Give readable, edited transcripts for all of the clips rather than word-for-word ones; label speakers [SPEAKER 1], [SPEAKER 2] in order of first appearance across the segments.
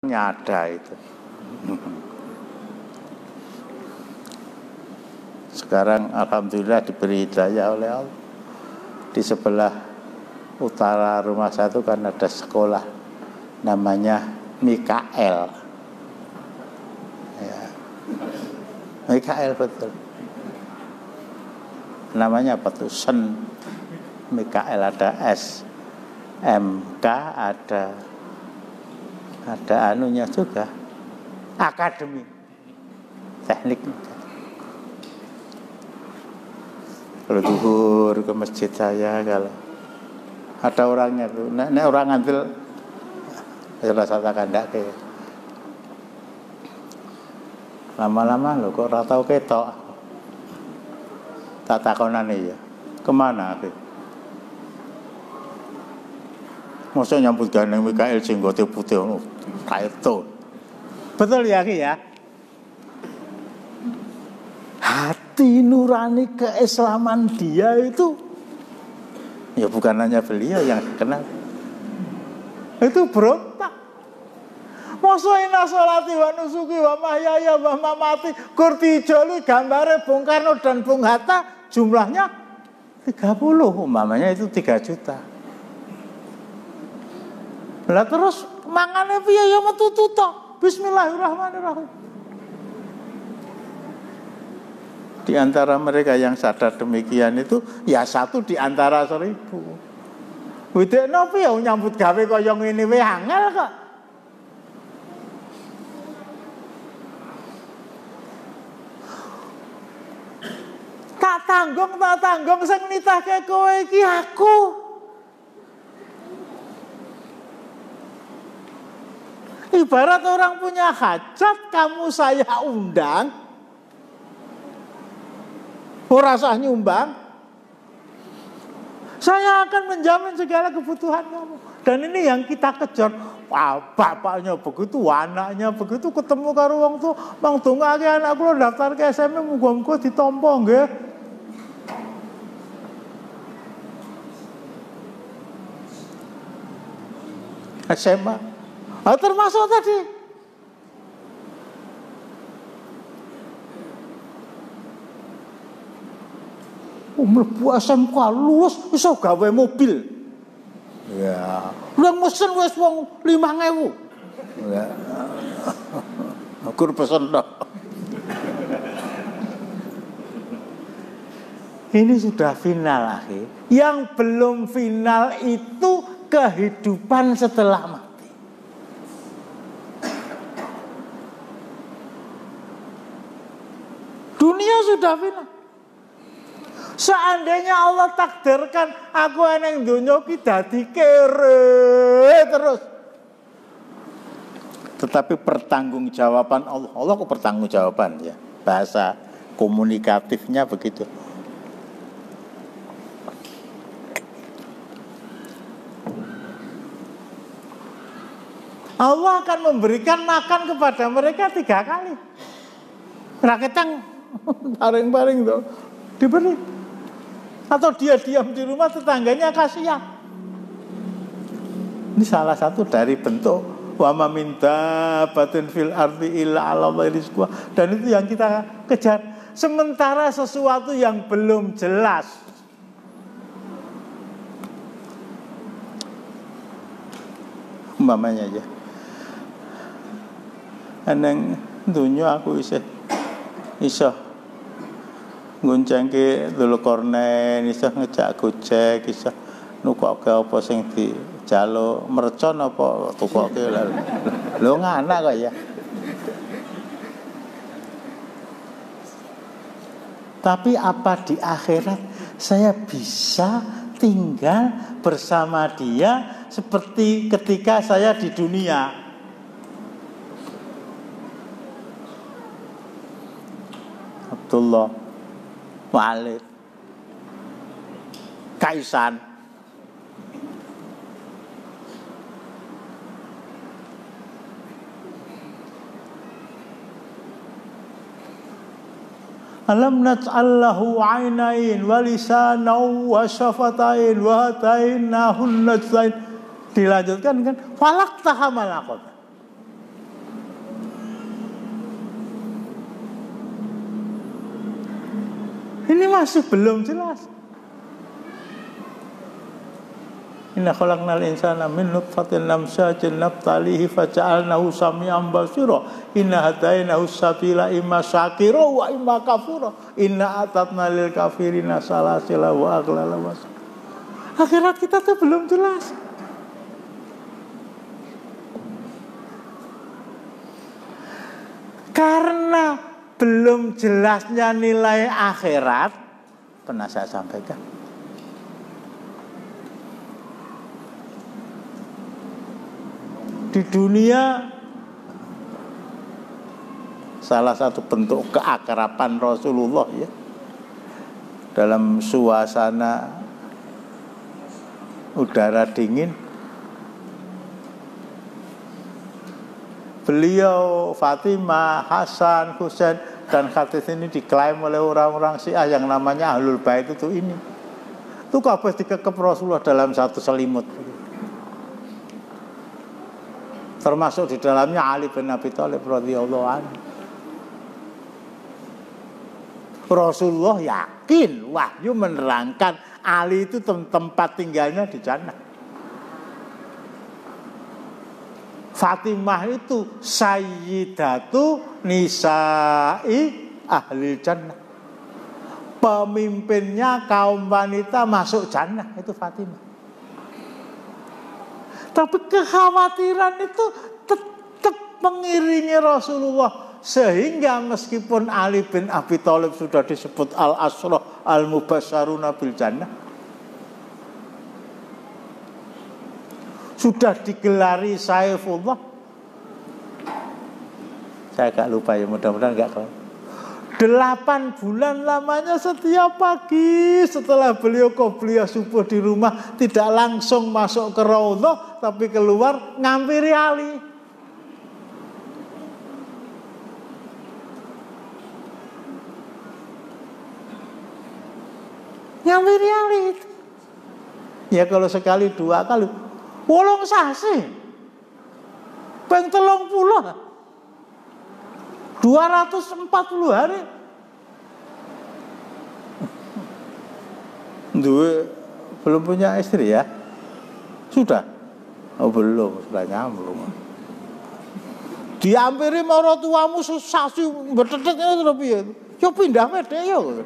[SPEAKER 1] Nyada itu. Sekarang alhamdulillah diberi hidayah oleh Allah. Di sebelah utara rumah saya itu kan ada sekolah namanya Mikael. Ya. Mikael betul. Namanya apa tuh? Sen Mikael, ada S MK, ada anunya juga, akademi teknik. Kalau zuhur ke masjid saya, kalau ada orangnya tuh, nek orang ngambil rasa tak kandak ke. Lama-lama lo kok ora tau ketok. Tak takonane ya. Kemana ke? Masa nyambut gandeng Mikael jenggote putih ngono. Kaito. Betul ya Ki ya? Hati nurani keislaman dia itu ya bukan hanya beliau yang kenal. Itu berontak. Masa ina sholati wa nusuki wa mahyaya wa mamati kurti joli gambare Bung Karno dan Bung Hatta jumlahnya 30, umpamanya itu 3 juta. Lah terus mangane piye ya metu tok. Bismillahirrahmanirrahim. Di antara mereka yang sadar demikian itu ya 1 di antara 1000. Widekno piye nyambut gawe kaya ngene wae angel kok. Tak tanggung sing nitahke kowe iki aku. Ibarat orang punya hajat, kamu saya undang, ora usah nyumbang, saya akan menjamin segala kebutuhan kamu. Dan ini yang kita kejar. Wah, bapaknya begitu, anaknya begitu, ketemu karo wong tuh, mang dongake anak kula daftar ke SMA, muga-muga ditampa nggih. SMA. Termasuk tadi mlebu SMK lulus iso gawe mobil. Ya, lu mesen wis wong 5.000. Ya. Aku pesen tok. Ini sudah final, akhi. Yang belum final itu kehidupan setelah mati. Dunia sudah final. Seandainya Allah takdirkan aku eneng dunya ki dadi kere terus. Tetapi pertanggungjawaban Allah kok pertanggungjawaban ya. Bahasa komunikatifnya begitu. Allah akan memberikan makan kepada mereka 3 kali. Raketang paring-paring tuh diberi. Atau dia diam di rumah, tetangganya kasihan. Ini salah satu dari bentuk wa ma min dabbatin fil ardi illa 'alallahi rizquha. Dan itu yang kita kejar. Sementara sesuatu yang belum jelas, umpamanya aja, eneng dunya aku iso nguncengke Dzulkarnain, iso ngejak Gojek, iso nukokke apa sing dijaluk mercon apa tukokke lho ngana kok ya. Tapi apa di akhirat saya bisa tinggal bersama dia seperti ketika saya di dunia? Abdullah Walid Kaisan alam naj'allahu 'ainain wa lisanan wa syafatain wa hatainahun najdain. Dilanjutkan kan falak tahamalakot. Ini masih belum jelas. Inna khalaqnal insana min nutfatin amsyajin nabtalihi faja'alnahu sami'an basira. Inna hadainahu sabila imma syakira wa imma kafura. Inna atatna lil kafirina salasila wa aghlala was. Akhirat kita tuh belum jelas. Karena belum jelasnya nilai akhirat, pernah saya sampaikan. Di dunia salah satu bentuk keakraban Rasulullah ya, dalam suasana udara dingin, beliau, Fatimah, Hasan, Husain dan hadis ini diklaim oleh orang-orang Syiah yang namanya Ahlul Bait itu ini. Itu kabeh dikekep Rasulullah dalam satu selimut. Termasuk di dalamnya Ali bin Abi Thalib radhiyallahu anhu. Rasulullah yakin wahyu menerangkan Ali itu tempat tinggalnya di jannah. Fatimah itu sayyidatu nisa'i ahli jannah. Pemimpinnya kaum wanita masuk jannah, itu Fatimah. Tapi kekhawatiran itu tetap mengiringi Rasulullah. Sehingga meskipun Ali bin Abi Thalib sudah disebut al-ashrah al-mubasysyaruna bil jannah, sudah digelari Saifullah. Saya agak lupa ya, mudah-mudahan enggak tahu. 8 bulan lamanya setiap pagi setelah beliau qobliyah subuh di rumah tidak langsung masuk ke Raudhah, tapi keluar ngampiri Ali. Ngampiri Ali itu. Ya kalau sekali 2 kali 8 sasi. Peng 30. 240 hari. Duwe belum punya istri ya? Sudah? Oh belum, sudah nyambung. Diampiri maratuamu sesasi betetet terus piye? Yo pindah mede yo.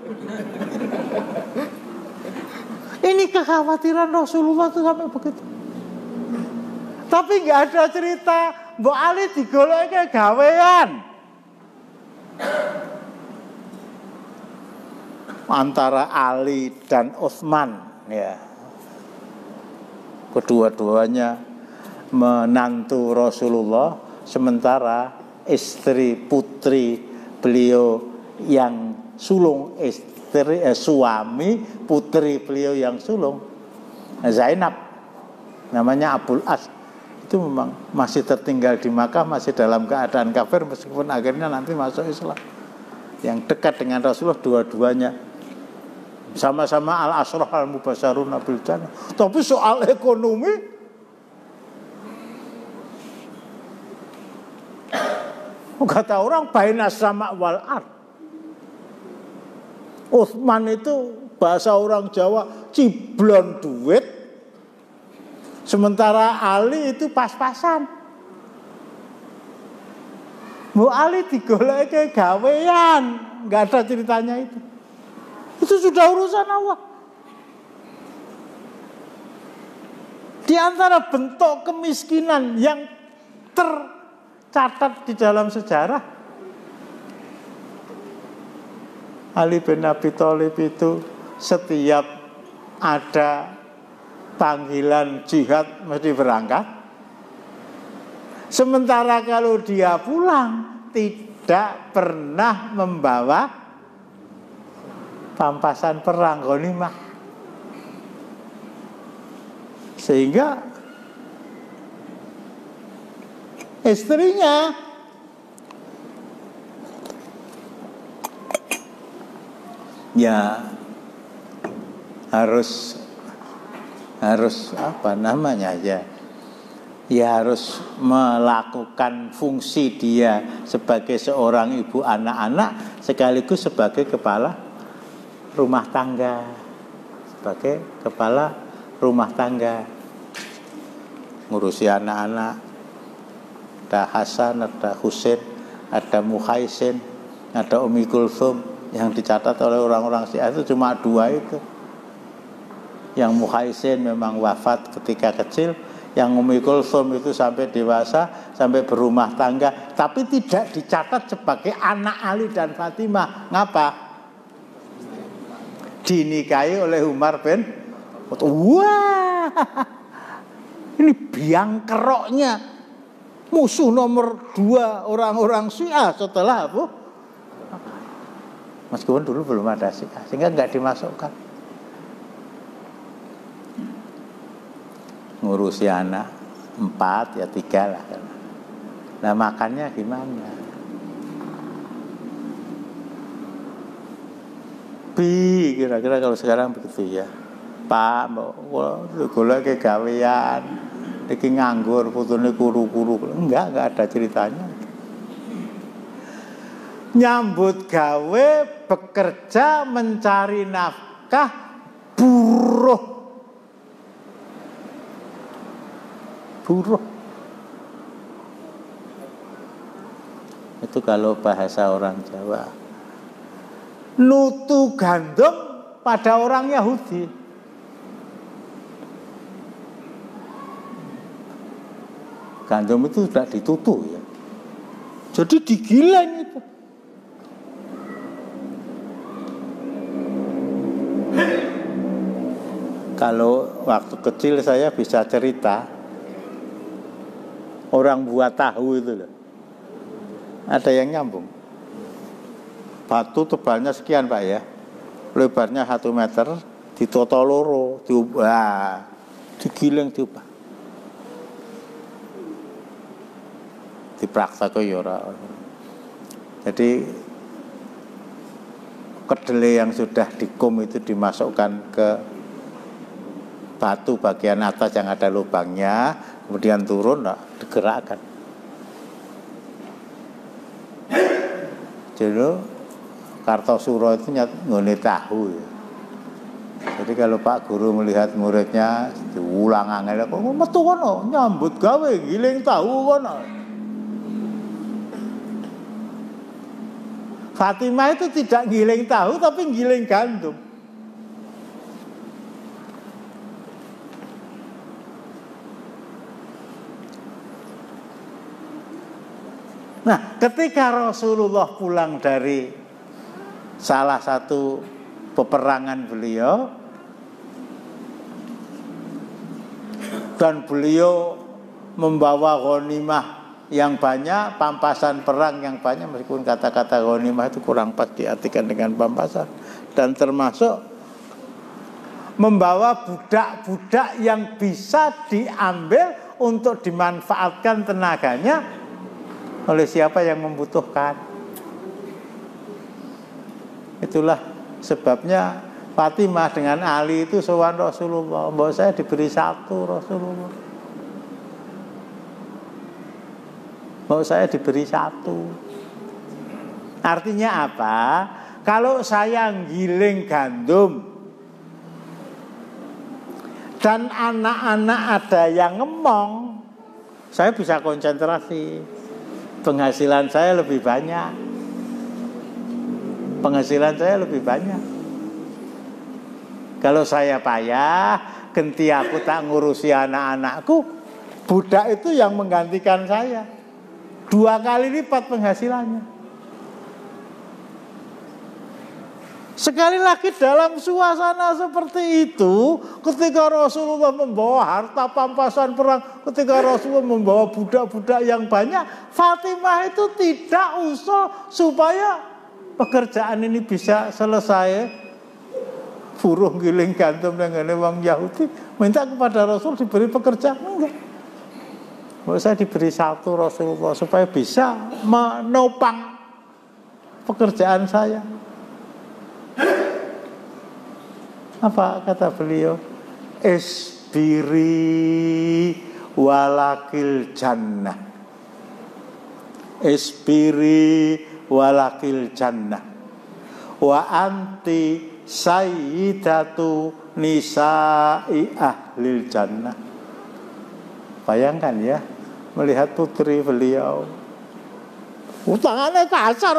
[SPEAKER 1] Ini kekhawatiran Rasulullah itu sampai begitu. Tapi enggak ada cerita Mbok Ali digoleke gawean antara Ali dan Utsman ya. Kedua-duanya menantu Rasulullah, sementara istri putri beliau yang sulung, suami putri beliau yang sulung Zainab, namanya Abul As, itu memang masih tertinggal di Makkah, masih dalam keadaan kafir meskipun akhirnya nanti masuk Islam. Yang dekat dengan Rasulullah dua-duanya sama-sama al-ashrah al-mubasysyaruna bil jannah. Tapi soal ekonomi kata orang bainas sama wal ard. Utsman itu bahasa orang Jawa ciblon duit, sementara Ali itu pas-pasan. Mbok Ali digoleke gawean, enggak ada ceritanya itu. Itu sudah urusan Allah. Di antara bentuk kemiskinan yang tercatat di dalam sejarah, Ali bin Abi Thalib itu setiap ada panggilan jihad mesti berangkat. Sementara kalau dia pulang tidak pernah membawa pampasan perang ghanimah. Sehingga istrinya ya harus apa namanya ya harus melakukan fungsi dia sebagai seorang ibu anak-anak sekaligus sebagai kepala rumah tangga, sebagai kepala rumah tangga, ngurusi anak-anak. Ada Hasan, ada Husain, ada Muhaisin, ada Umi Kulsum. Yang dicatat oleh orang-orang Syiah itu cuma 2 itu. Yang Muhaisin memang wafat ketika kecil, yang Umi Kulsum itu sampai dewasa, sampai berumah tangga, tapi tidak dicatat sebagai anak Ali dan Fatimah. Ngapa? Dinikahi oleh Umar bin Khattab. Wah, ini biang keroknya musuh nomor 2 orang-orang Syiah setelah apa? Meskipun dulu belum ada Syiah, sehingga nggak dimasukkan. Ngurusi anak 4 ya 3 lah. Nah makannya gimana? Kira-kira kalau sekarang begitu ya. Pak, golek ke gawean, iki nganggur, putune kuru-kuru. Enggak ada ceritanya. Nyambut gawe, bekerja, mencari nafkah, buruh. Itu kalau bahasa orang Jawa. Nutu gandum pada orang Yahudi. Gandum itu sudah ditutu ya. Jadi digiling itu. Kalau waktu kecil saya bisa cerita, orang buat tahu itu loh, ada yang nyambung. Batu tebalnya sekian Pak ya, lebarnya 1 meter, ditoto loro, diubah, digiling diubah, dipraktek ya ora. Jadi kedelai yang sudah dikum itu dimasukkan ke batu bagian atas yang ada lubangnya, kemudian turun, digerakkan. Jadi Kartosuro itu ngene tahu ya. Jadi kalau Pak Guru melihat muridnya diulang angel, kok metu kono nyambut gawe giling tahu kono. Fatimah itu tidak giling tahu tapi giling gandum. Nah, ketika Rasulullah pulang dari salah satu peperangan beliau, dan beliau membawa ghanimah yang banyak, pampasan perang yang banyak, meskipun kata-kata ghanimah itu kurang pas diartikan dengan pampasan, dan termasuk membawa budak-budak yang bisa diambil untuk dimanfaatkan tenaganya oleh siapa yang membutuhkan. Itulah sebabnya Fatimah dengan Ali itu sowan Rasulullah, bahwa saya diberi 1 Rasulullah, bahwa saya diberi 1. Artinya apa? Kalau saya giling gandum dan anak-anak ada yang ngemong, saya bisa konsentrasi, penghasilan saya lebih banyak. Penghasilan saya lebih banyak. Kalau saya payah, genti aku tak ngurusi anak-anakku, budak itu yang menggantikan saya 2 kali lipat penghasilannya. Sekali lagi dalam suasana seperti itu, ketika Rasulullah membawa harta pampasan perang, ketika Rasulullah membawa budak-budak yang banyak, Fatimah itu tidak usul supaya pekerjaan ini bisa selesai. Buruh giling gandum dengan wong Yahudi, minta kepada Rasul diberi pekerjaan. Enggak. Mau saya diberi 1 Rasulullah supaya bisa menopang pekerjaan saya. Apa kata beliau? Isbiri walakil jannah. Isbiri walakil jannah. wa anti sayyidatu nisa'i ahlil jannah. Bayangkan ya, melihat putri beliau, tangannya kasar.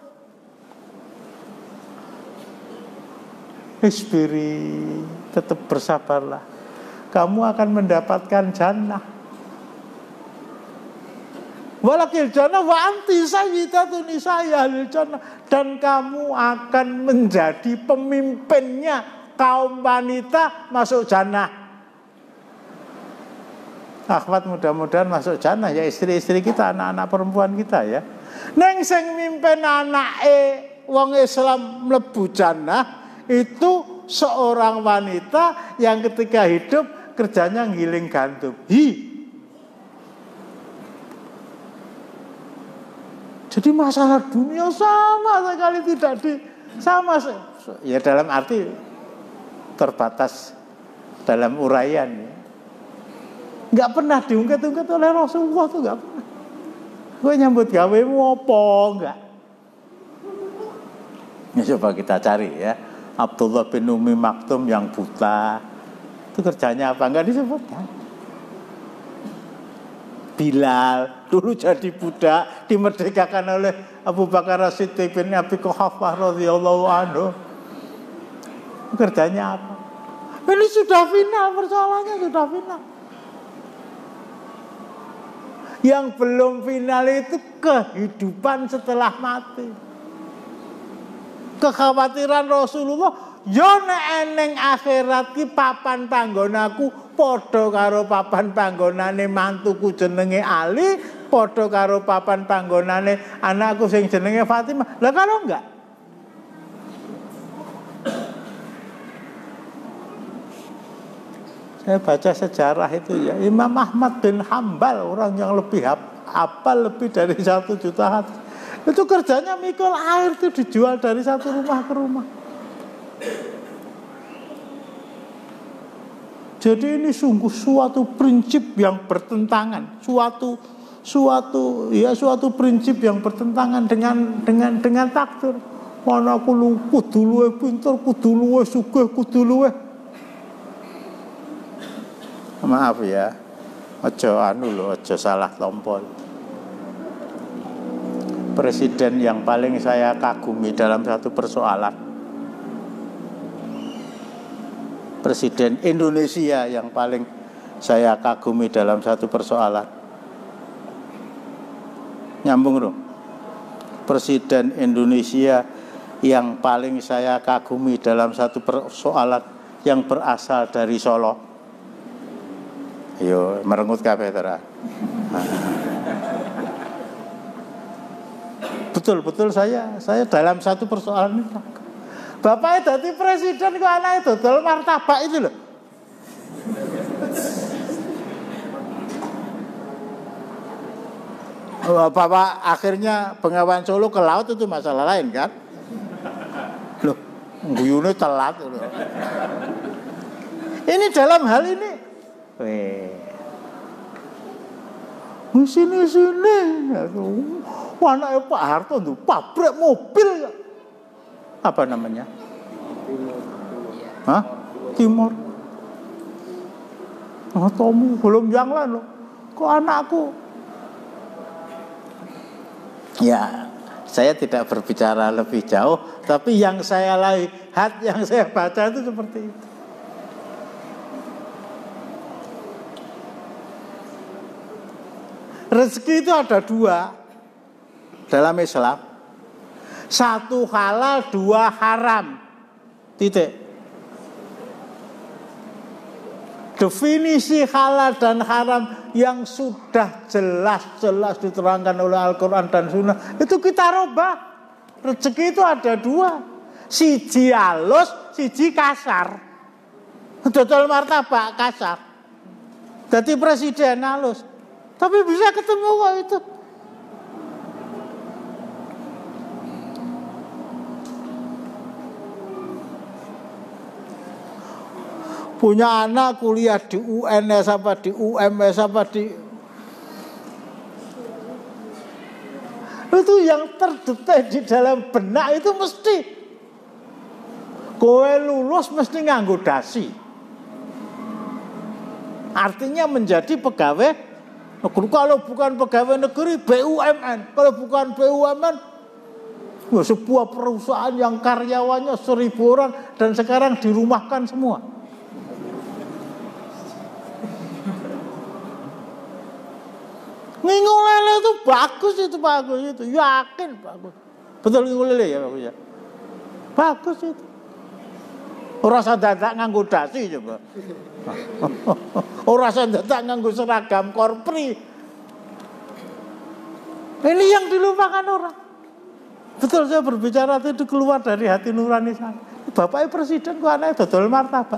[SPEAKER 1] Isbiri, tetap bersabarlah, kamu akan mendapatkan jannah. Walakil jannah wa anti sayyidatu nisa'i ahlil jannah, dan kamu akan menjadi pemimpinnya kaum wanita masuk jannah. Akhwat, mudah-mudahan masuk jannah ya, istri-istri kita, anak-anak perempuan kita ya. Neng sing mimpin anake wong Islam mlebu jannah itu seorang wanita yang ketika hidup kerjanya ngiling gandum. Jadi masalah dunia sama sekali tidak ya dalam arti terbatas dalam uraian ya. Nggak pernah diungkit-ungkit oleh Rasulullah tuh, nggak pernah. Gue nyambut gawemu apa enggak? Ya coba kita cari ya. Abdullah bin Umi Maktum yang buta, itu kerjanya apa? Enggak disebutkan. Bilal dulu jadi budak, dimerdekakan oleh Abu Bakar As-Siddiq bin Abi Quhafah radhiyallahu anhu. Kerjanya apa? Ini sudah final, persoalannya sudah final. Yang belum final itu kehidupan setelah mati. Kekhawatiran Rasulullah, yo nek eneng akhirat ki papan panggonaku padha karo papan panggonane mantuku jenenge Ali, padha karo papan panggonane anakku sing jenenge Fatimah. Lah kalau enggak? Saya baca sejarah itu ya, Imam Ahmad bin Hambal, orang yang lebih hafal lebih dari 1 juta hadis. Itu kerjanya mikul air itu dijual dari satu rumah ke rumah. Jadi ini sungguh suatu prinsip yang bertentangan, suatu prinsip yang bertentangan dengan takdir. Mana kudu luwih pinter, kudu luwih sugih, kudu luwih. Maaf ya, aja salah tompol. Presiden yang paling saya kagumi dalam satu persoalan, Presiden Indonesia yang paling saya kagumi dalam satu persoalan, nyambung dong. Presiden Indonesia yang paling saya kagumi dalam satu persoalan yang berasal dari Solo. Yo merengut kabeh terus. Betul saya dalam satu persoalan ini. Bapaknya jadi presiden kok anaknya dodol martabak itu loh. Bapak akhirnya Bengawan Solo ke laut itu masalah lain kan. Loh, guyune telat loh. Ini dalam hal ini. Sini. Anaknya Pak Harto tuh pabrik mobil. Apa namanya? Timur. Tomu belum yang lain loh. Kok anakku? Ya, saya tidak berbicara lebih jauh, tapi yang saya lihat, yang saya baca itu seperti itu. Rezeki itu ada 2 dalam Islam. 1 halal, 2 haram. Titik. Definisi halal dan haram yang sudah jelas diterangkan oleh Al-Quran dan Sunnah itu kita rubah. Rezeki itu ada 2, siji halus, siji kasar. Dodol martabak kasar, jadi presiden halus, tapi bisa ketemu kok itu. Punya anak kuliah di UNS apa di UMS apa di itu yang terdetek di dalam benak itu mesti Kowe lulus mesti nganggo dasi. Artinya menjadi pegawai negeri. Kalau bukan pegawai negeri, BUMN. Kalau bukan BUMN, sebuah perusahaan yang karyawannya 1.000 orang dan sekarang dirumahkan semua. Ngingulele itu bagus itu, yakin bagus. Betul ngingulele ya bagus ya. Bagus itu. Ora usah dadak nganggo dasi coba. Ora usah dadak nganggo seragam korpri. Ini yang dilupakan orang. Betul, saya berbicara itu keluar dari hati nurani saya. Bapaknya presiden kok anaknya dodol martabak.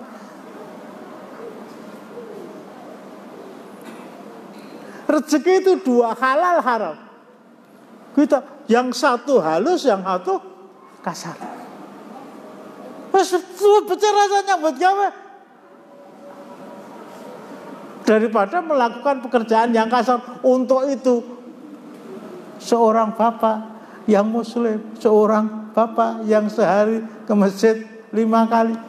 [SPEAKER 1] Rezeki itu 2, halal haram. Kita yang satu halus, yang satu kasar. Bicara saja buat gawe. Daripada melakukan pekerjaan yang kasar. Untuk itu seorang bapak yang muslim, seorang bapak yang sehari ke masjid 5 kali,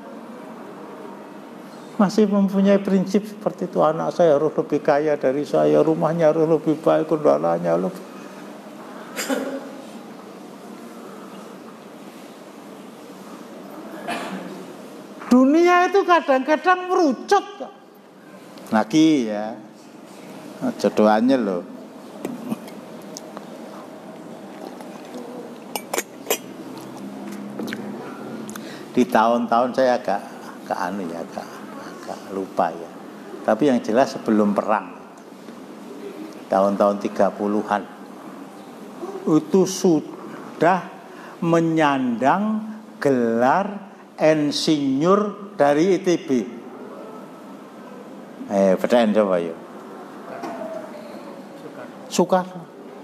[SPEAKER 1] masih mempunyai prinsip seperti itu. Anak saya harus lebih kaya dari saya, rumahnya harus lebih baik, kendaraannya lebih. Dunia itu kadang-kadang merucut lagi ya, jodohannya loh. Di tahun-tahun saya agak lupa ya. Tapi yang jelas sebelum perang, tahun-tahun 30-an, itu sudah menyandang gelar insinyur dari ITB. Percaya coba yuk. Soekarno.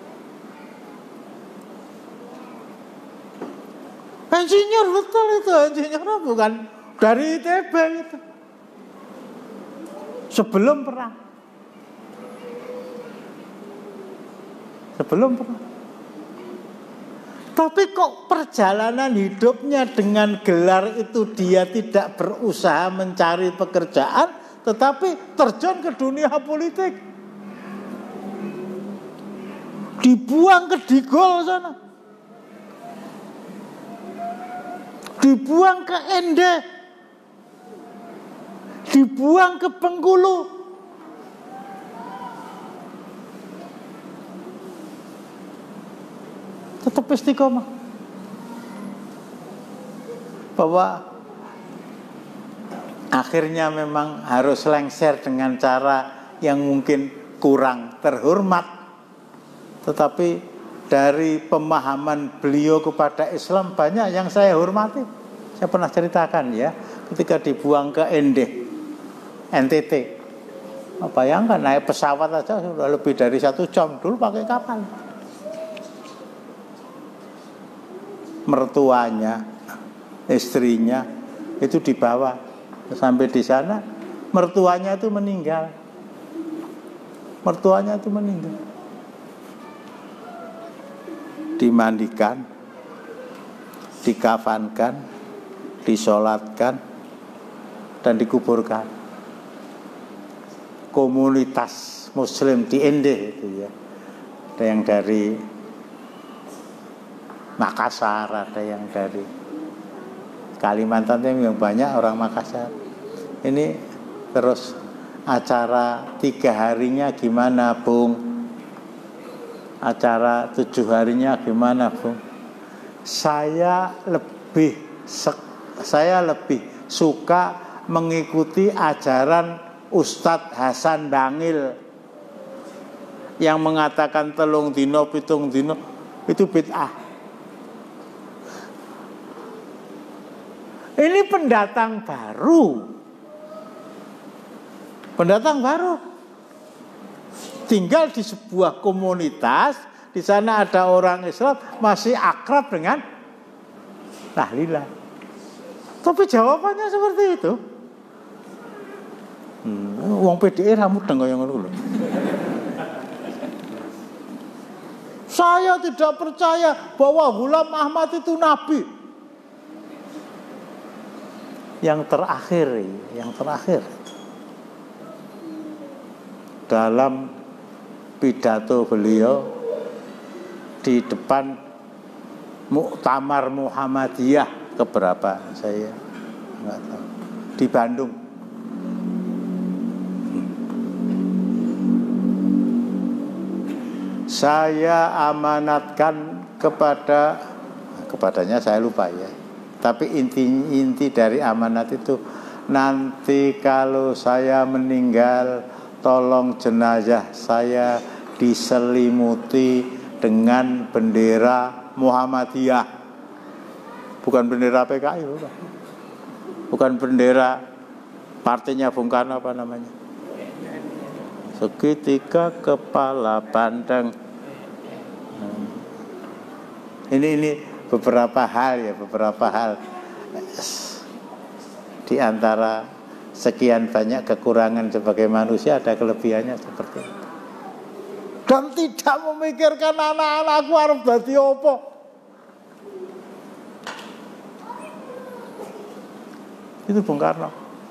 [SPEAKER 1] Insinyur betul itu, insinyurnya bukan dari ITB itu. Sebelum perang. Tapi kok perjalanan hidupnya dengan gelar itu dia tidak berusaha mencari pekerjaan, tetapi terjun ke dunia politik. Dibuang ke Digol sana. Dibuang ke Ende. Dibuang ke Bengkulu. Tetap istiqomah. Bahwa akhirnya memang harus lengser dengan cara yang mungkin kurang terhormat. Tetapi dari pemahaman beliau kepada Islam banyak yang saya hormati. Saya pernah ceritakan ya, ketika dibuang ke NTT. Bayangkan naik pesawat aja sudah lebih dari 1 jam, dulu pakai kapal. Mertuanya, istrinya itu dibawa sampai di sana, mertuanya itu meninggal. Dimandikan, dikafankan, disolatkan, dan dikuburkan. Komunitas Muslim di Ende itu ya, ada yang dari Makassar, ada yang dari Kalimantan, yang banyak orang Makassar. Ini terus acara 3 harinya gimana, Bung? Acara 7 harinya gimana, Bung? Saya lebih suka mengikuti ajaran Ustadz Hasan Bangil yang mengatakan 3 dino 7 dino itu bid'ah. Ini pendatang baru tinggal di sebuah komunitas, di sana ada orang Islam masih akrab dengan tahlilan. Tapi jawabannya seperti itu. Wong PDI rambut deng kaya ngono lho. Saya tidak percaya bahwa Ghulam Ahmad itu nabi. yang terakhir dalam pidato beliau di depan Muktamar Muhammadiyah keberapa saya nggak tahu, di Bandung. Saya amanatkan kepadanya saya lupa ya. Tapi inti dari amanat itu, nanti kalau saya meninggal, tolong jenazah saya diselimuti dengan bendera Muhammadiyah. Bukan bendera PKI, bukan bendera partainya Bung Karno, apa namanya? Seketika kepala pandang. Ini beberapa hal di antara sekian banyak kekurangan sebagai manusia, ada kelebihannya seperti itu. Dan tidak memikirkan anak-anakku harus dadi apa. Itu Bung Karno.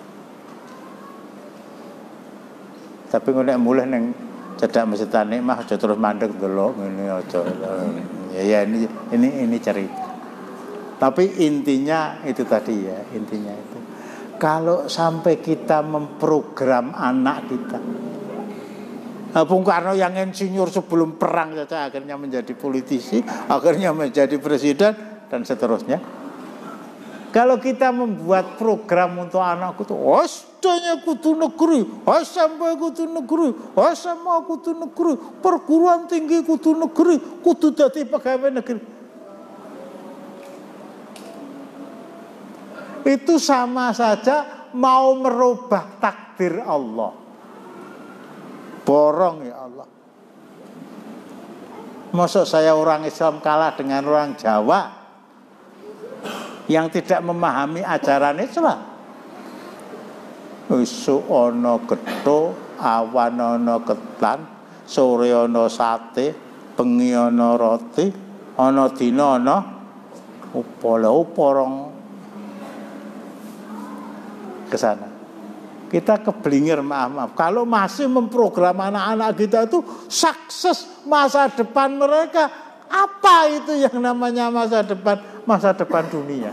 [SPEAKER 1] Tapi nek mulih ning cedak Masjid Nikmah aja terus mandeg delok ngene aja. Ya ini cerita. Tapi intinya itu tadi ya, intinya itu. Kalau sampai kita memprogram anak kita. Bung Karno yang insinyur sebelum perang saja akhirnya menjadi politisi, akhirnya menjadi presiden dan seterusnya. Kalau kita membuat program untuk anakku tuh, SD-nya kudu negeri, SMP kudu negeri, SMA kudu negeri, perguruan tinggi kudu negeri, kudu dadi pegawai negeri. Itu sama saja mau merubah takdir Allah. Borong ya Allah. Maksud saya orang Islam kalah dengan orang Jawa yang tidak memahami ajaran Islam. Esuk ana getho, awan ana ketan, sore ana sate, bengi ana roti, ana dina ana uporong ke sana. Kita keblinger, maaf. Kalau masih memprogram anak-anak kita itu sukses masa depan mereka, apa itu yang namanya masa depan dunia?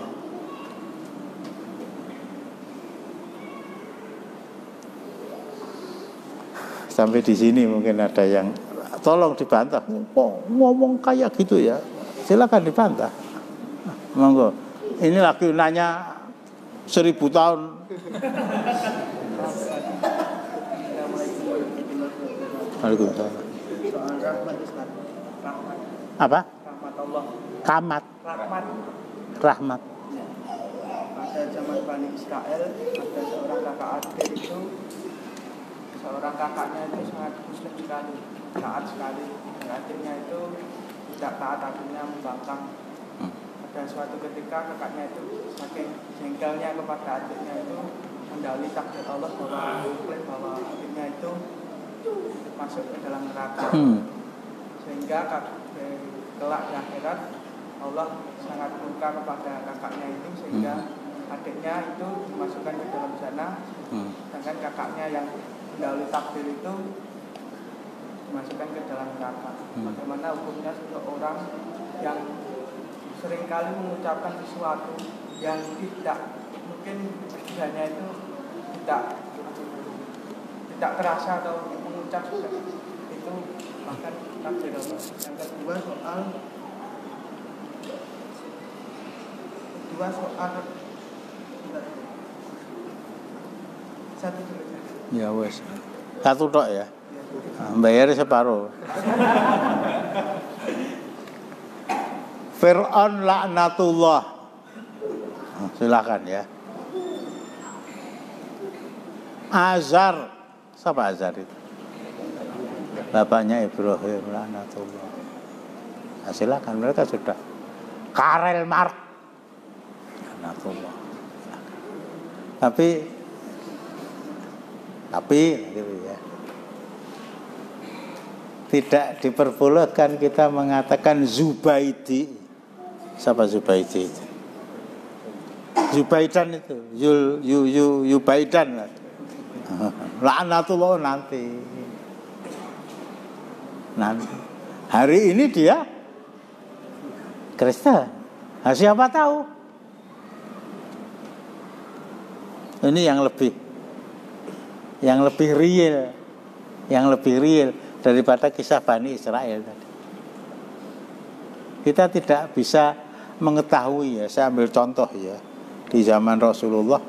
[SPEAKER 1] Sampai di sini mungkin ada yang tolong dibantah. Kok ngomong kayak gitu ya? Silakan dibantah. Monggo. Ini lagi nanya 1000 tahun. Waalaikumsalam. Apa?
[SPEAKER 2] Rahmat Allah.
[SPEAKER 1] Rahmat.
[SPEAKER 2] Pada zaman Bani Israel ada seorang kakak adik itu, seorang kakaknya itu sangat muslim sekali, taat sekali. Dan adiknya itu tidak taat, akhirnya membangkang. Pada suatu ketika kakaknya itu saking jengkelnya kepada adiknya itu mendalih takdir Allah bahwa adiknya itu masuk ke dalam neraka. Sehingga kelak di akhirat Allah sangat murka kepada kakaknya itu, sehingga adiknya itu dimasukkan ke dalam jannah, sedangkan kakaknya yang mendahului takdir itu dimasukkan ke dalam neraka. Bagaimana hukumnya seseorang yang seringkali mengucapkan sesuatu yang tidak mungkin kerjanya itu tidak terasa atau mengucap itu bahkan takdir Allah. Yang kedua soal satu dulu.
[SPEAKER 1] Ya wes. Satu tok ya. Bayar separuh. Fir'aun laknatullah. Silakan ya. Azar. Siapa Azar itu? Bapaknya Ibrahim laknatullah. Nah, silakan, mereka sudah. Karel Marx laknatullah. Tapi gitu ya. Tidak diperbolehkan kita mengatakan Zubaidi. Siapa Zubaidi itu? Zubaidan itu, Yubaidan lah. Laknatullah nanti. Hari ini dia Kristen. Nah, siapa tahu? Ini yang lebih real daripada kisah Bani Israel tadi. Kita tidak bisa mengetahui ya. Saya ambil contoh ya, di zaman Rasulullah,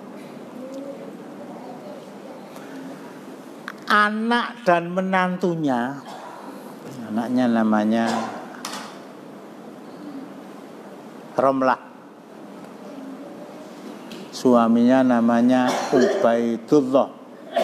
[SPEAKER 1] anak dan menantunya, anaknya namanya Romlah, suaminya namanya Ubaidullah.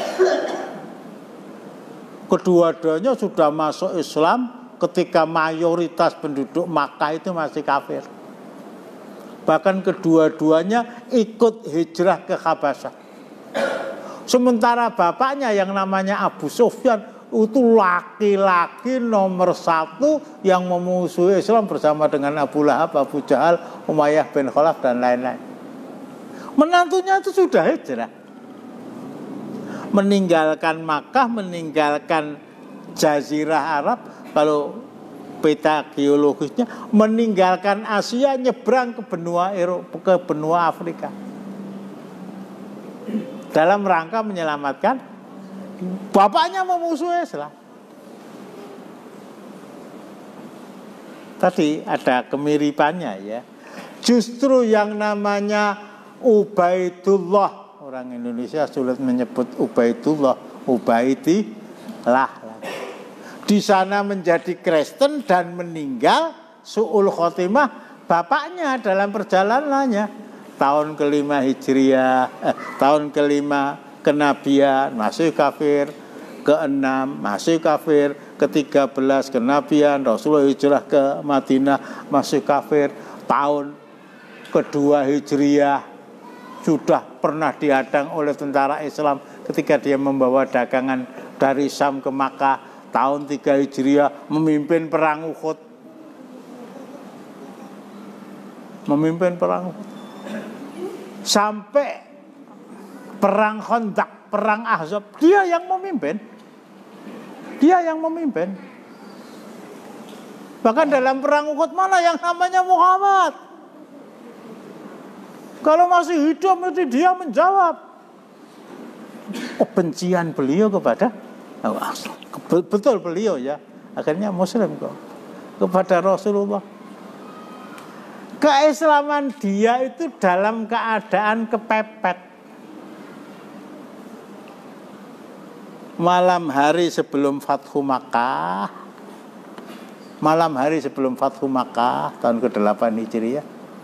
[SPEAKER 1] Kedua-duanya sudah masuk Islam ketika mayoritas penduduk Makkah itu masih kafir. Bahkan kedua-duanya ikut hijrah ke Habasyah. Sementara bapaknya yang namanya Abu Sufyan itu laki-laki nomor 1 yang memusuhi Islam bersama dengan Abu Lahab, Abu Jahal, Umayyah bin Khalaf dan lain-lain. Menantunya itu sudah hijrah, meninggalkan Makkah, meninggalkan Jazirah Arab, kalau peta geologisnya meninggalkan Asia, nyebrang ke benua Eropa, ke benua Afrika, dalam rangka menyelamatkan bapaknya memusuhi Islam. Tadi ada kemiripannya ya. Justru yang namanya Ubaidullah, orang Indonesia sulit menyebut Ubaidullah, Ubaidillah. Di sana menjadi Kristen dan meninggal su'ul khotimah bapaknya dalam perjalanannya. Tahun ke-5 Hijriah, tahun ke-5 kenabian masih kafir, ke-6 masih kafir, ke-13 kenabian Rasulullah hijrah ke Madinah masih kafir, tahun ke-2 Hijriah sudah pernah dihadang oleh tentara Islam ketika dia membawa dagangan dari Syam ke Makkah. Tahun 3 Hijriah memimpin perang Uhud, sampai perang Khandaq, perang Ahzab, dia yang memimpin. Bahkan dalam perang Uhud mana yang namanya Muhammad? Kalau masih hidup mesti dia menjawab. Kebencian beliau kepada betul beliau ya, akhirnya Muslim kok, kepada Rasulullah. Keislaman dia itu dalam keadaan kepepet. Malam hari sebelum Fathu Makkah, tahun ke-8 Hijriah,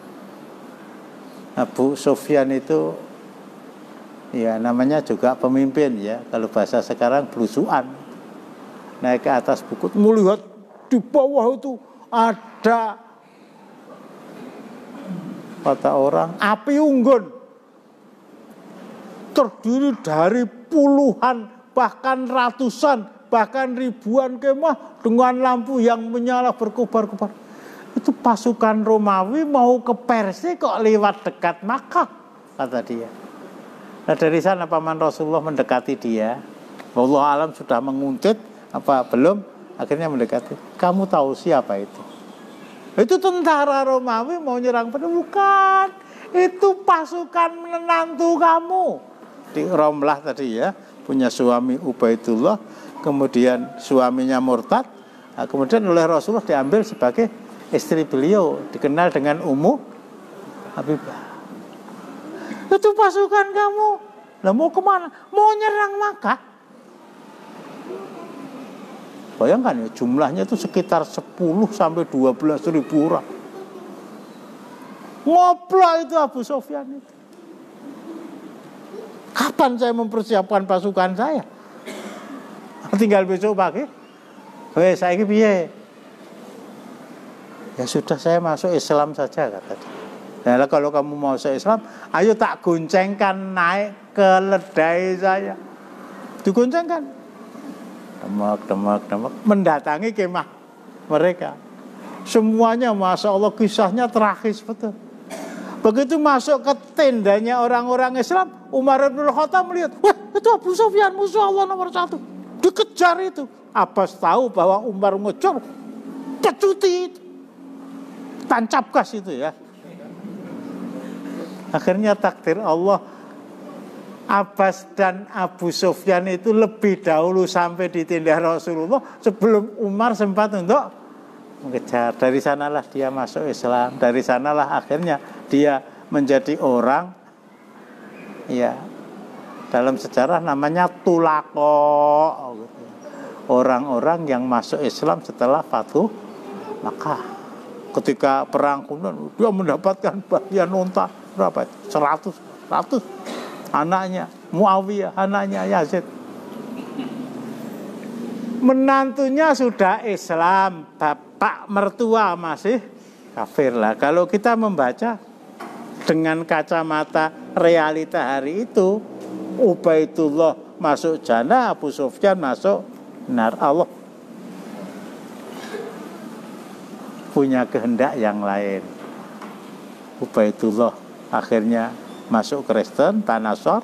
[SPEAKER 1] Abu Sufyan itu ya namanya juga pemimpin ya, kalau bahasa sekarang belusuan, naik ke atas bukit, melihat di bawah itu ada, kata orang, api unggun terdiri dari puluhan, bahkan ratusan, bahkan ribuan kemah dengan lampu yang menyala berkobar-kobar. Itu pasukan Romawi mau ke Persia kok lewat dekat Makkah, kata dia. Nah dari sana paman Rasulullah mendekati dia. Wallahu alam sudah menguntit apa belum, akhirnya mendekati. Kamu tahu siapa itu? Itu tentara Romawi mau nyerang pada, bukan. Itu pasukan menantu kamu. Di Romlah tadi ya, punya suami Ubaidullah, kemudian suaminya murtad. Nah, kemudian oleh Rasulullah diambil sebagai istri beliau, dikenal dengan Ummu Habibah. Itu pasukan kamu. Lah mau kemana? Mau nyerang Makkah. Bayangkan ya, jumlahnya itu sekitar 10 sampai 12 ribu orang. Ngoplok itu Abu Sufyan itu. Kapan saya mempersiapkan pasukan saya? Tinggal besok pagi. Weh, saya ini piye? Ya sudah, saya masuk Islam saja, kata dia. Nah, kalau kamu mau masuk Islam, ayo tak goncengkan naik ke ledai saya. Digoncengkan. Demak, mendatangi kemah mereka. Semuanya Masya Allah kisahnya tragis betul. Begitu masuk ke tendanya orang-orang Islam, Umar bin Khattab melihat, wah itu Abu Sufyan musuh Allah nomor 1. Dikejar itu. Abbas tahu bahwa Umar ngejar, pecuti itu. Tancap gas itu ya. Akhirnya takdir Allah, Abbas dan Abu Sufyan itu lebih dahulu sampai di tenda Rasulullah sebelum Umar sempat untuk mengejar. Dari sanalah dia masuk Islam. Dari sanalah akhirnya dia menjadi orang, ya, dalam sejarah namanya tulako, orang-orang yang masuk Islam setelah Fathu Makkah. Ketika perang kemudian dia mendapatkan bagian unta berapa? 100 anaknya Muawiyah, anaknya Yazid. Menantunya sudah Islam, bapak mertua masih kafir lah. Kalau kita membaca dengan kacamata realita hari itu, Ubaidullah masuk jannah, Abu Sufyan masuk nar. Allah punya kehendak yang lain. Ubaidullah akhirnya masuk Kristen, Tanasor.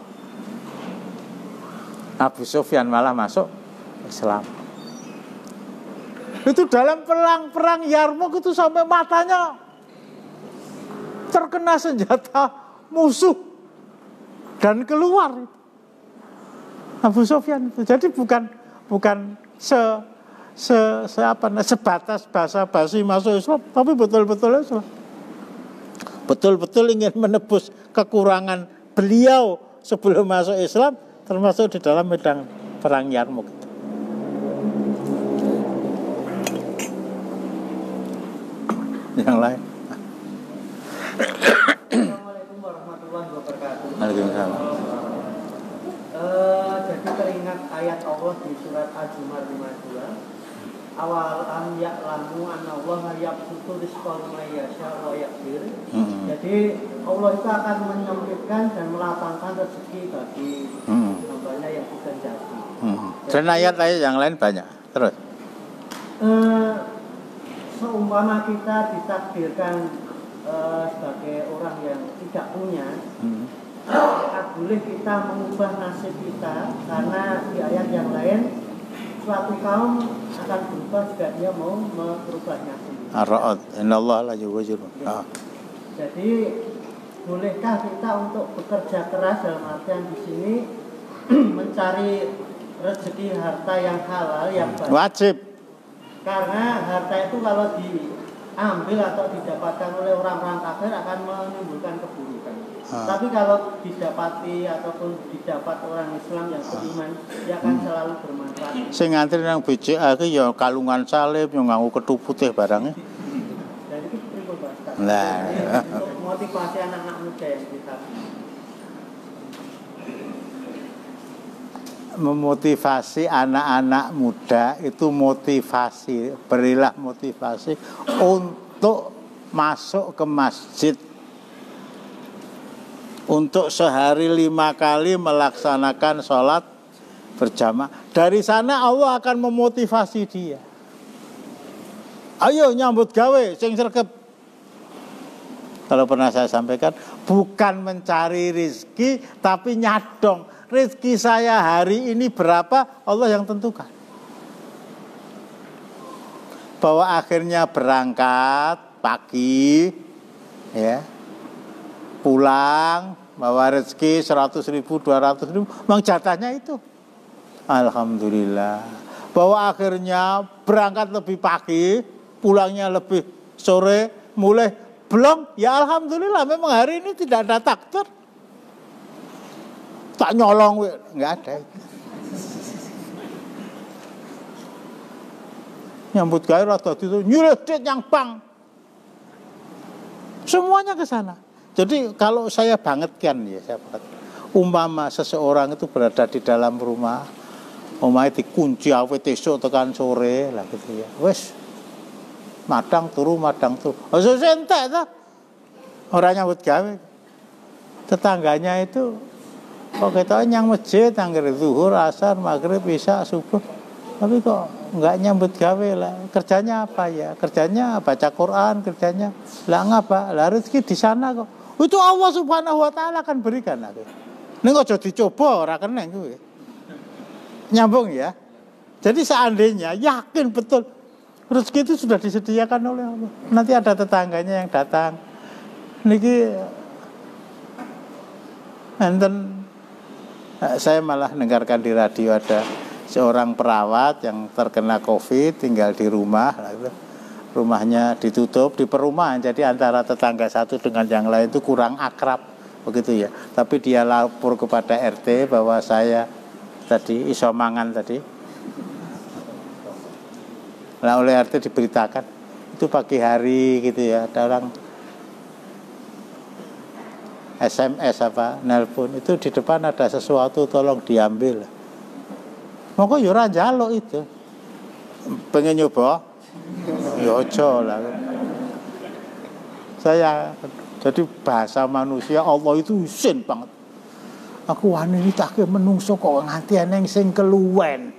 [SPEAKER 1] Abu Sufyan malah masuk Islam. Itu dalam perang Yarmuk itu sampai matanya terkena senjata musuh dan keluar. Abu Sufyan itu. Jadi bukan sebatas basa-basi masuk Islam, tapi betul-betul Islam. Betul-betul ingin menebus kekurangan beliau sebelum masuk Islam, termasuk di dalam medan perang Yarmuk. Yang lain.
[SPEAKER 2] Assalamualaikum warahmatullahi wabarakatuh.
[SPEAKER 1] Waalaikumsalam.
[SPEAKER 2] Jadi teringat ayat Allah di surat Al-Zumar 52. Awal an ya'lamu anna Allah yabsutu rizqa liman yasha wa yaqdir. Jadi Allah itu akan menyempitkan dan melapangkan rezeki bagi hambanya yang dikehendaki.
[SPEAKER 1] Dan ayat-ayat yang lain banyak. Terus.
[SPEAKER 2] Seumpama kita ditakdirkan sebagai orang yang tidak punya, boleh kita mengubah nasib kita, karena di ayat yang lain suatu kaum akan berubah jika dia mau merubah nasib.
[SPEAKER 1] Ar-Ra'd, innallaha la yughayyiru.
[SPEAKER 2] Jadi bolehkah kita untuk bekerja keras, dalam artian di sini mencari rezeki harta yang halal yang baik?
[SPEAKER 1] Wajib.
[SPEAKER 2] Karena harta itu kalau diambil atau didapatkan oleh orang-orang kafir akan menimbulkan keburukan. Tapi kalau didapati ataupun didapat orang Islam yang beriman, dia akan selalu bermanfaat.
[SPEAKER 1] Sing ngantri nang BCA iki ya kalungan salib yang nganggo ketu putih barangnya.
[SPEAKER 2] Dan itu pripun Pak?
[SPEAKER 1] Nah,
[SPEAKER 2] untuk motivasi anak-anak muda yang kita
[SPEAKER 1] memotivasi anak-anak muda itu berilah motivasi untuk masuk ke masjid, untuk sehari 5 kali melaksanakan sholat berjamaah. Dari sana Allah akan memotivasi dia. Ayo nyambut gawe sing sregep. Kalau pernah saya sampaikan, bukan mencari rizki, tapi nyadong. Rizki saya hari ini berapa, Allah yang tentukan. Bahwa akhirnya berangkat pagi, ya, pulang, bawa rezeki 100.000, 200.000, memang jatahnya itu. Alhamdulillah. Bahwa akhirnya berangkat lebih pagi, pulangnya lebih sore, mulai belum, ya alhamdulillah, memang hari ini tidak ada takdir. Tak nyolong, nggak ada. Nyambut gawe rada itu nyuledit yang bank. Semuanya ke sana. Jadi kalau saya bangetkan ya, umpama seseorang itu berada di dalam rumah, omahe dikunci awet esuk tekan sore lah gitu ya. Wes madang turu. Ojo entek ta. Ora nyambut gawe. Tetangganya itu kok kita nyang masjid anggere zuhur, asar, maghrib, isya, subuh. Tapi kok enggak nyambut gawe lah. Kerjanya apa ya? Kerjanya baca Quran, kerjanya lah ngapa? Lah rezeki di sana kok. Itu Allah Subhanahu wa taala akan berikan aku. Ning aja dicoba ora keneng kuwi. Nyambung ya. Jadi seandainya yakin betul rezeki itu sudah disediakan oleh Allah. Nanti ada tetangganya yang datang. Niki enten saya malah dengarkan di radio ada seorang perawat yang terkena COVID tinggal di rumah, rumahnya ditutup di perumahan, jadi antara tetangga satu dengan yang lain itu kurang akrab begitu ya. Tapi dia lapor kepada RT bahwa saya tadi iso mangan tadi. Nah oleh RT diberitakan itu pagi hari gitu ya, ada orang SMS apa nelpon itu di depan ada sesuatu tolong diambil. Moko yo ora njaluk itu. Pengen nyoba? Ya aja lah. Saya jadi bahasa manusia Allah itu isin banget. Aku wani nitake menungso kok nganti eneng sing keluwen.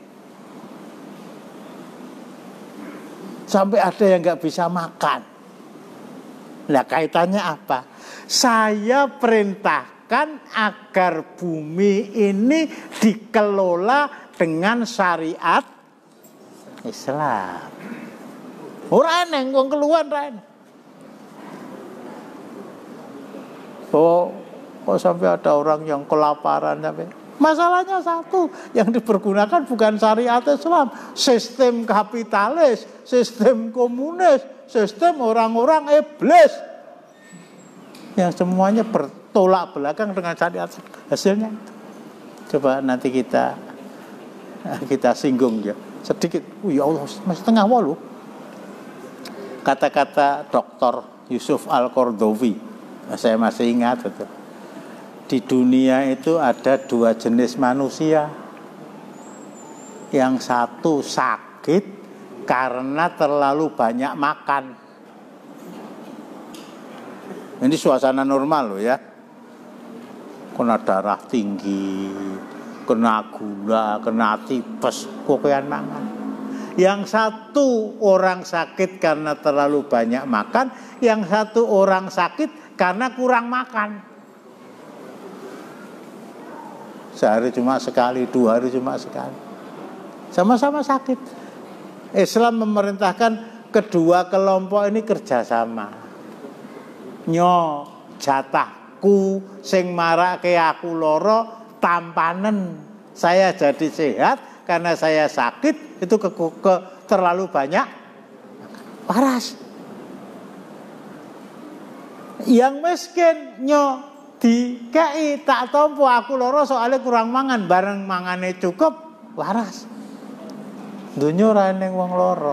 [SPEAKER 1] Sampai ada yang enggak bisa makan. Nah, kaitannya apa? Saya perintahkan agar bumi ini dikelola dengan syariat Islam. Ora eneng wong keluar ra eneng. Kok sampai ada orang yang kelaparan sampai. Masalahnya satu, yang dipergunakan bukan syariat Islam, sistem kapitalis, sistem komunis, sistem orang-orang iblis yang semuanya bertolak belakang dengan syariat. Hasilnya coba nanti kita singgung ya sedikit. Ya Allah, masih tengah walu. Kata-kata Dr. Yusuf Al-Qaradawi, saya masih ingat itu. Di dunia itu ada dua jenis manusia. Yang satu sakit karena terlalu banyak makan. Ini suasana normal loh ya. Kena darah tinggi, kena gula, kena tipes, kokean mangan. Yang satu orang sakit karena terlalu banyak makan, yang satu orang sakit karena kurang makan. Sehari cuma sekali, 2 hari cuma sekali. Sama-sama sakit. Islam memerintahkan kedua kelompok ini kerjasama. Nyo jatahku sing marake aku loro tampanen. Saya jadi sehat karena saya sakit itu terlalu banyak waras. Yang miskin nyo dikei tak tompo aku loro soalnya kurang mangan, bareng mangane cukup waras. Dunya ora eneng wong loro.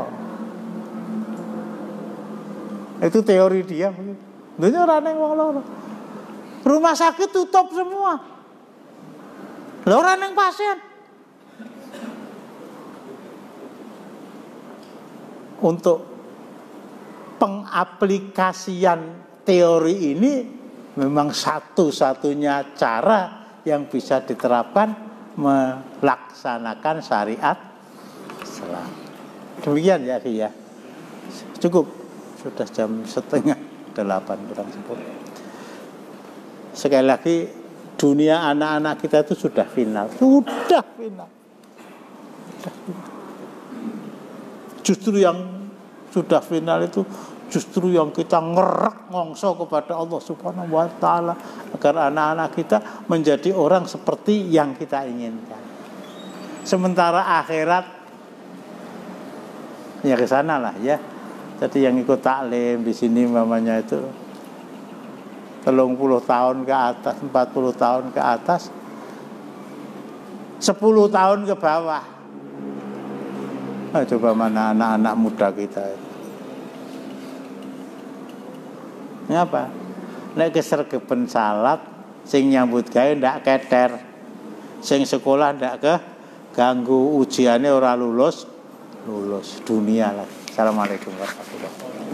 [SPEAKER 1] Itu teori dia begitu. Dunya ora eneng wong loro. Rumah sakit tutup semua. Lha ora eneng pasien. Untuk pengaplikasian teori ini memang satu-satunya cara yang bisa diterapkan melaksanakan syariat Islam. Demikian ya, ya. Cukup. Sudah jam 7:30 kurang 10. Sekali lagi, dunia anak-anak kita itu sudah final. Sudah final. Justru yang sudah final itu justru yang kita ngerek ngongso kepada Allah Subhanahu wa taala agar anak-anak kita menjadi orang seperti yang kita inginkan. Sementara akhirat ya ke sana lah ya. Jadi yang ikut taklim di sini mamanya itu 30 tahun ke atas, 40 tahun ke atas, 10 tahun ke bawah. Nah, coba mana anak-anak muda kita itu. Ngapa? Nek kesergepen salat sing nyambut gawe ndak keter. Sing sekolah ndak ke ganggu ujiannya ora lulus dunia lah. Assalamualaikum warahmatullahi wabarakatuh.